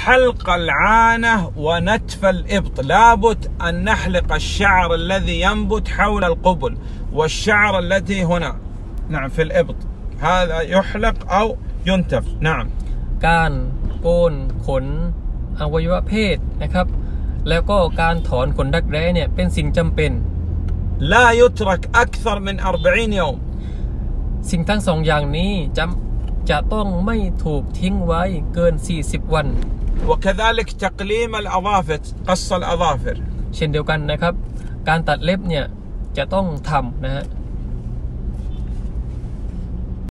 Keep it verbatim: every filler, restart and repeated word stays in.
حلق العانة ونتف الإبط لابد أن نحلق الشعر الذي ينبت حول القبل والشعر التي هنا نعم في الإبط هذا يحلق أو ينتف نعم การโกนขนอวัยวะเพศนะครับแล้วก็การถอนขนรักแร้เนี่ยเป็นสิ่งจำเป็น لا يترك أكثر من أربعين يوم สิ่งทั้งสองอย่างนี้จะจะต้องไม่ถูกทิ้งไว้เกินสี่สิบวัน وكذلك تقليم الأظافر قص الأظافر เช่นเดียวกันนะครับการตัดเล็บเนี่ยจะต้องทำนะฮะ